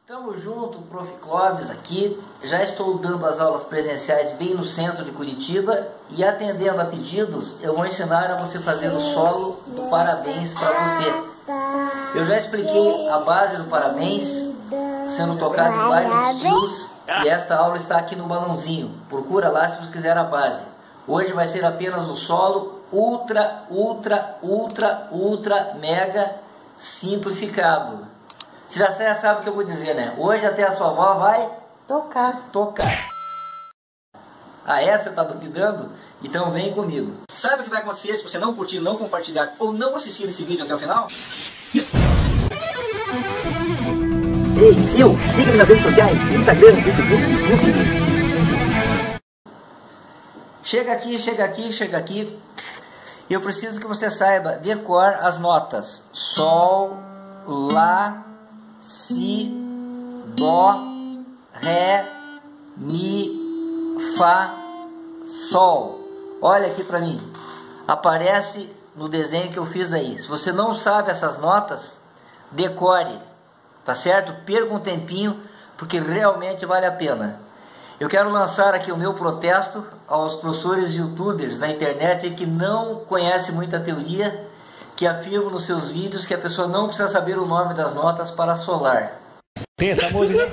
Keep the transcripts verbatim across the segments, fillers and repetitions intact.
Tamo junto, Prof. Clóvis aqui. Já estou dando as aulas presenciais bem no centro de Curitiba e atendendo a pedidos, eu vou ensinar a você fazer o solo do parabéns para você. Eu já expliquei a base do parabéns, sendo tocado em vários estilos, e esta aula está aqui no balãozinho. Procura lá se você quiser a base. Hoje vai ser apenas o solo ultra, ultra, ultra, ultra, mega simplificado. Você já sabe o que eu vou dizer, né? Hoje até a sua avó vai tocar. Tocar. Ah, é? Você está duvidando? Então vem comigo. Sabe o que vai acontecer se você não curtir, não compartilhar ou não assistir esse vídeo até o final? Ei, Sil, siga-me nas redes sociais, Instagram, Facebook, YouTube. Chega aqui, chega aqui, chega aqui. Eu preciso que você saiba decor as notas. Sol, Lá, Si, Dó, Ré, Mi, Fá, Sol. Olha aqui para mim. Aparece no desenho que eu fiz aí. Se você não sabe essas notas, decore, tá certo? Perca um tempinho, porque realmente vale a pena. Eu quero lançar aqui o meu protesto aos professores youtubers na internet que não conhecem muita teoria, que afirmam nos seus vídeos que a pessoa não precisa saber o nome das notas para solar. Pensa, amor de Deus.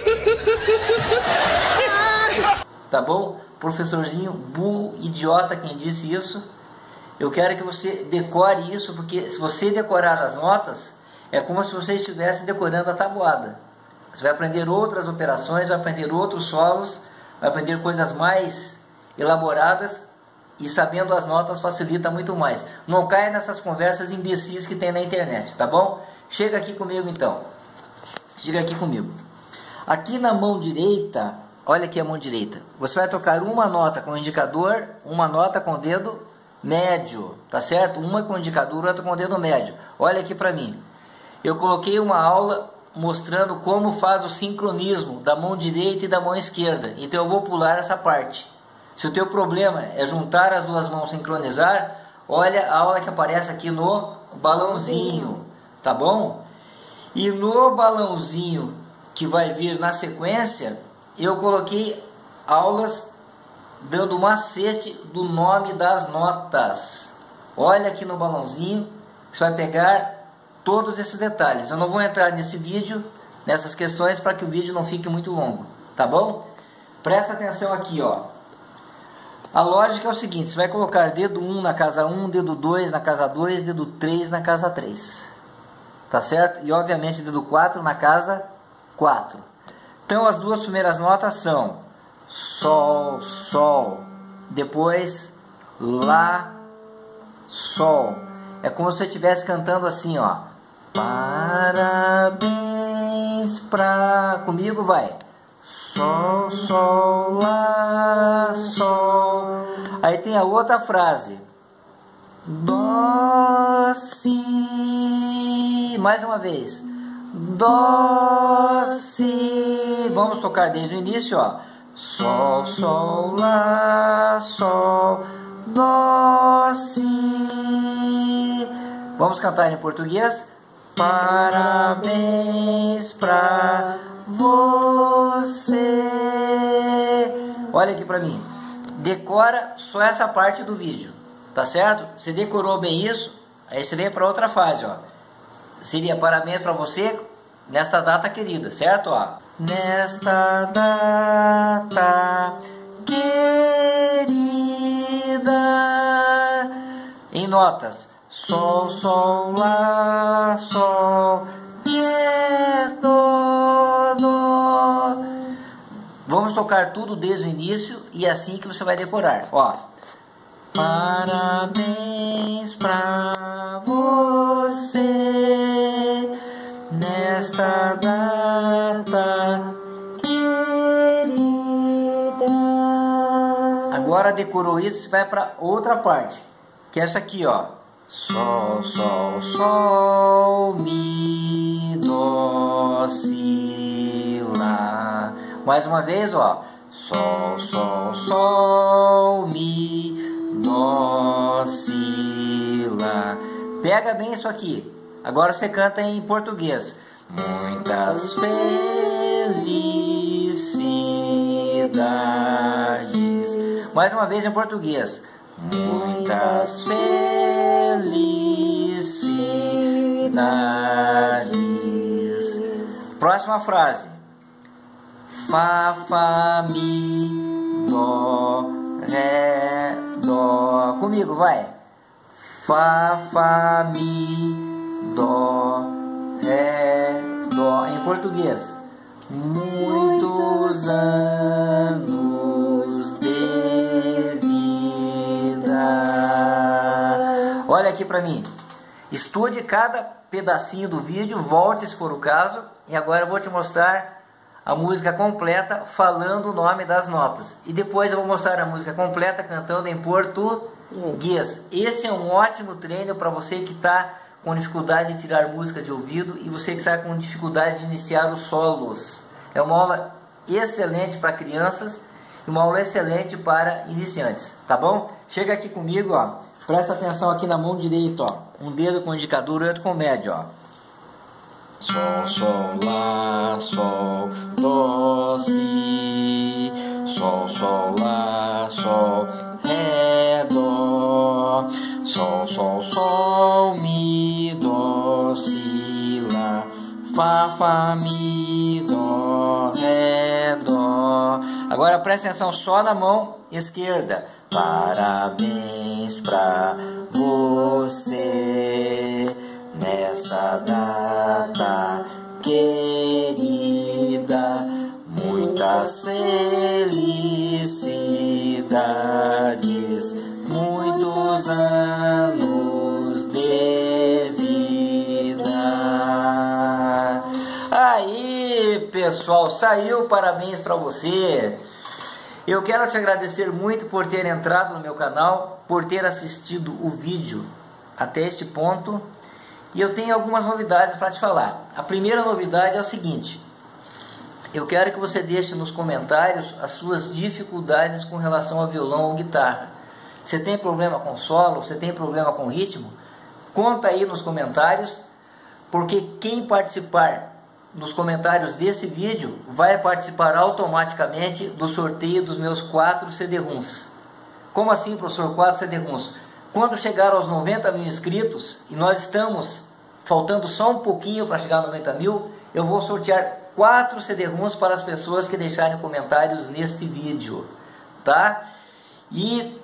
Tá bom? Professorzinho burro, idiota, quem disse isso. Eu quero que você decore isso, porque se você decorar as notas, é como se você estivesse decorando a tabuada. Você vai aprender outras operações, vai aprender outros solos, vai aprender coisas mais elaboradas, e sabendo as notas facilita muito mais. Não caia nessas conversas imbecis que tem na internet, tá bom? Chega aqui comigo então. Chega aqui comigo. Aqui na mão direita, olha aqui a mão direita. Você vai tocar uma nota com o indicador, uma nota com o dedo médio, tá certo? Uma com o indicador, outra com o dedo médio. Olha aqui para mim. Eu coloquei uma aula mostrando como faz o sincronismo da mão direita e da mão esquerda. Então eu vou pular essa parte. Se o teu problema é juntar as duas mãos, sincronizar, olha a aula que aparece aqui no balãozinho, tá bom? E no balãozinho que vai vir na sequência, eu coloquei aulas dando macete do nome das notas. Olha aqui no balãozinho, você vai pegar todos esses detalhes. Eu não vou entrar nesse vídeo, nessas questões, para que o vídeo não fique muito longo, tá bom? Presta atenção aqui, ó. A lógica é o seguinte, você vai colocar dedo um na casa um, dedo dois na casa dois, dedo três na casa três. Tá certo? E obviamente dedo quatro na casa quatro. Então as duas primeiras notas são Sol, Sol. Depois Lá, Sol. É como se você estivesse cantando assim, ó. Parabéns pra... Comigo vai. Sol, Sol, Lá, Sol. Aí tem a outra frase. Dó, Si. Mais uma vez. Dó, Si. Vamos tocar desde o início, ó. Sol, Sol, Lá, Sol. Dó, Si. Vamos cantar em português. Parabéns pra você. Olha aqui pra mim. Decora só essa parte do vídeo, tá certo? Você decorou bem isso, aí você vem para outra fase, ó. Seria parabéns para você nesta data querida, certo? Ó. Nesta data querida. Em notas. Sol, Sol, Lá, Sol, Ré, Dó, Dó. Vamos tocar tudo desde o início e é assim que você vai decorar. Ó. Parabéns pra você nesta data querida. Agora decorou isso, você vai para outra parte, que é essa aqui, ó. Sol, Sol, Sol, Mi, Dó, Si, Lá. Mais uma vez, ó. Sol, Sol, Sol, Mi, Dó, Si, Lá. Pega bem isso aqui. Agora você canta em português. Muitas felicidades felicidades. Mais uma vez em português. Muitas felicidades. Próxima frase. Fá, fá, mi, dó, ré, dó. Comigo, vai. Fá, fá, mi, dó, ré, dó. Em português. Muitos anos de vida. Olha aqui pra mim. Estude cada pedacinho do vídeo, volte se for o caso. E agora eu vou te mostrar a música completa falando o nome das notas. E depois eu vou mostrar a música completa cantando em português. Esse é um ótimo treino para você que está com dificuldade de tirar músicas de ouvido e você que está com dificuldade de iniciar os solos. É uma aula excelente para crianças e uma aula excelente para iniciantes, tá bom? Chega aqui comigo, ó. Presta atenção aqui na mão direita, ó. Um dedo com o indicador e outro com o médio, ó. Sol, sol, lá, sol, dó, si. Sol, sol, lá, sol, ré, dó. Sol, sol, sol, mi, dó, si, lá. Fá, fá, mi, dó, ré, dó. Agora presta atenção só na mão esquerda. Parabéns pra você nesta data querida, muitas felicidades, muitos anos de vida. Aí, pessoal, saiu, parabéns para você. Eu quero te agradecer muito por ter entrado no meu canal, por ter assistido o vídeo até este ponto. E eu tenho algumas novidades para te falar. A primeira novidade é o seguinte: eu quero que você deixe nos comentários as suas dificuldades com relação a violão ou guitarra. Você tem problema com solo? Você tem problema com ritmo? Conta aí nos comentários, porque quem participar nos comentários desse vídeo vai participar automaticamente do sorteio dos meus quatro C D-ROMs. Como assim, professor, quatro C D-ROMs? Quando chegar aos noventa mil inscritos, e nós estamos faltando só um pouquinho para chegar a noventa mil, eu vou sortear quatro C D-ROMs para as pessoas que deixarem comentários neste vídeo, tá? E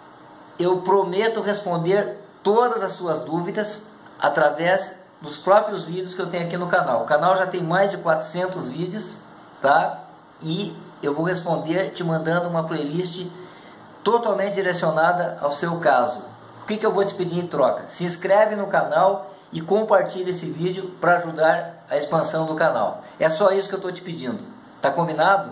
eu prometo responder todas as suas dúvidas através dos próprios vídeos que eu tenho aqui no canal. O canal já tem mais de quatrocentos vídeos, tá? E eu vou responder te mandando uma playlist totalmente direcionada ao seu caso. O que que eu vou te pedir em troca? Se inscreve no canal e compartilhe esse vídeo para ajudar a expansão do canal. É só isso que eu estou te pedindo. Tá combinado?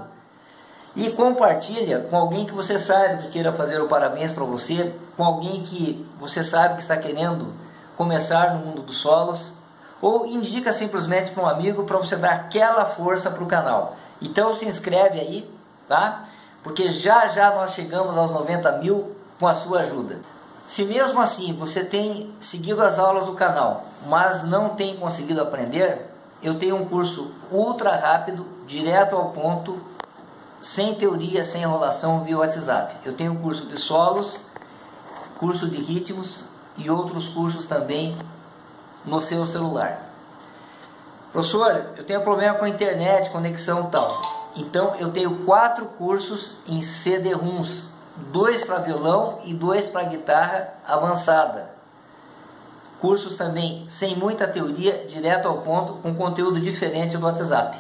E compartilha com alguém que você sabe que queira fazer o parabéns para você, com alguém que você sabe que está querendo começar no mundo dos solos, ou indica simplesmente para um amigo para você dar aquela força para o canal. Então se inscreve aí, tá? Porque já já nós chegamos aos noventa mil com a sua ajuda. Se mesmo assim você tem seguido as aulas do canal, mas não tem conseguido aprender, eu tenho um curso ultra rápido, direto ao ponto, sem teoria, sem enrolação, via WhatsApp. Eu tenho um curso de solos, curso de ritmos e outros cursos também no seu celular. Professor, eu tenho problema com a internet, conexão e tal. Então eu tenho quatro cursos em C D-ROMs, dois para violão e dois para guitarra avançada. Cursos também sem muita teoria, direto ao ponto, com conteúdo diferente do WhatsApp.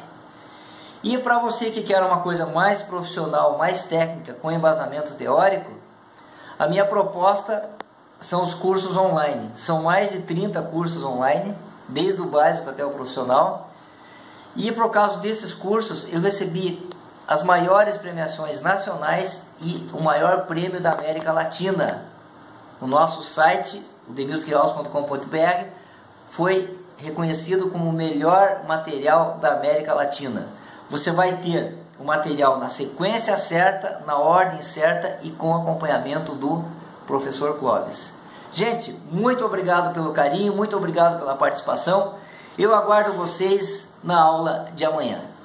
E para você que quer uma coisa mais profissional, mais técnica, com embasamento teórico, a minha proposta são os cursos online. São mais de trinta cursos online, desde o básico até o profissional. E por causa desses cursos eu recebi as maiores premiações nacionais e o maior prêmio da América Latina. O nosso site, o the music house ponto com ponto b r, foi reconhecido como o melhor material da América Latina. Você vai ter o material na sequência certa, na ordem certa e com acompanhamento do professor Clóvis. Gente, muito obrigado pelo carinho, muito obrigado pela participação. Eu aguardo vocês na aula de amanhã.